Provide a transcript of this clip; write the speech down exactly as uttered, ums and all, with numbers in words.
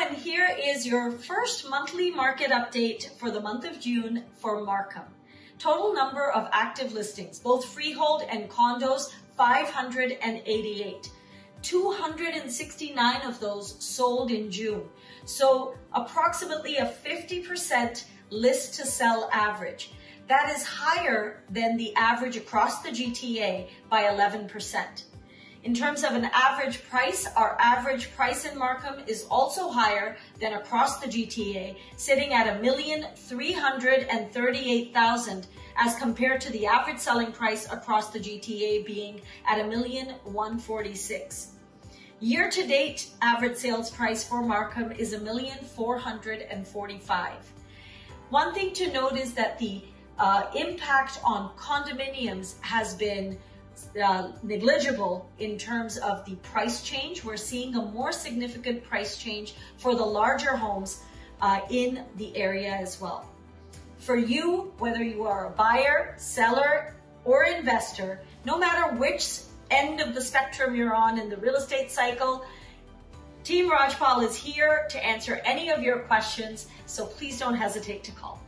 and here is your first monthly market update for the month of June for Markham. Total number of active listings, both freehold and condos, five hundred eighty-eight. two hundred sixty-nine of those sold in June. So approximately a fifty percent list to sell average. That is higher than the average across the G T A by eleven percent. In terms of an average price, our average price in Markham is also higher than across the G T A, sitting at one million three hundred thirty-eight thousand as compared to the average selling price across the G T A being at one million one hundred forty-six thousand. Year-to-date average sales price for Markham is one million four hundred forty-five thousand. One thing to note is that the uh, impact on condominiums has been uh, negligible in terms of the price change. We're seeing a more significant price change for the larger homes uh, in the area as well. For you, whether you are a buyer, seller, or investor, no matter which end of the spectrum you're on in the real estate cycle, Team Rajpal is here to answer any of your questions, so please don't hesitate to call.